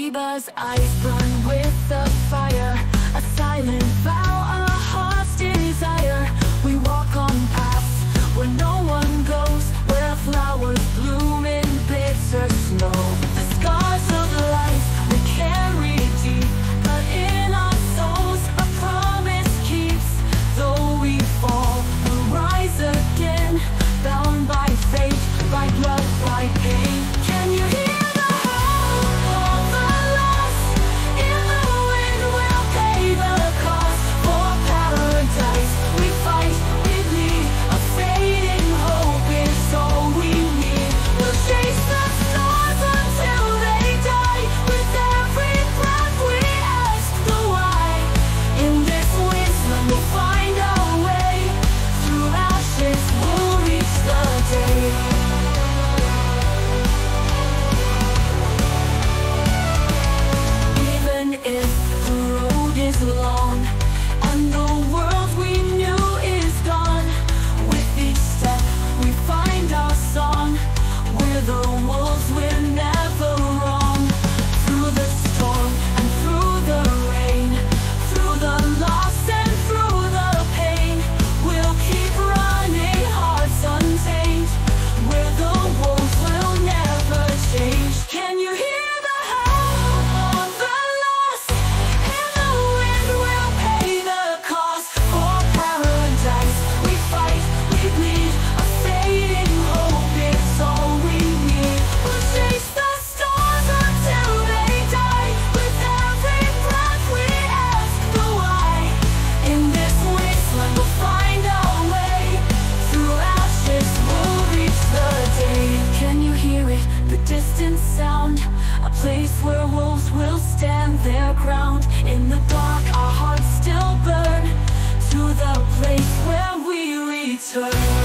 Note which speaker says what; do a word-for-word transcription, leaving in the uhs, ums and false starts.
Speaker 1: neighbor's eyes burn with the fire, a silent vow, a heart's desire. We walk on paths where no one goes, where flowers bloom in bitter snow. The scars of life we carry deep, but in our souls a promise keeps. Though we fall, we'll rise again, bound by fate, by blood, by pain. Can you hear the howl of the lost? In the wind we'll pay the cost. For paradise we fight, we bleed, a fading hope is all we need. We'll chase the stars until they die. With every breath we ask the why. In this wasteland we'll find our way. Through ashes we'll reach the day. Even if the road is long and the world we knew is gone, with each step we find our song. We're the wolves, we're never wrong. Through the storm and through the rain, through the loss and through the pain, we'll keep running, hearts untamed. We're the wolves, we'll never change. Can you hear the howl of the lost? In the wind we'll pay the cost. For paradise we fight, we bleed, a fading hope is all we need. We'll chase the stars until they die. With every breath we ask the why. In this wasteland we'll find our way. Through ashes we'll reach the day. Can you hear it, the distant sound? A place where wolves will stand their ground. In the dark our hearts still burn, to the place where we return.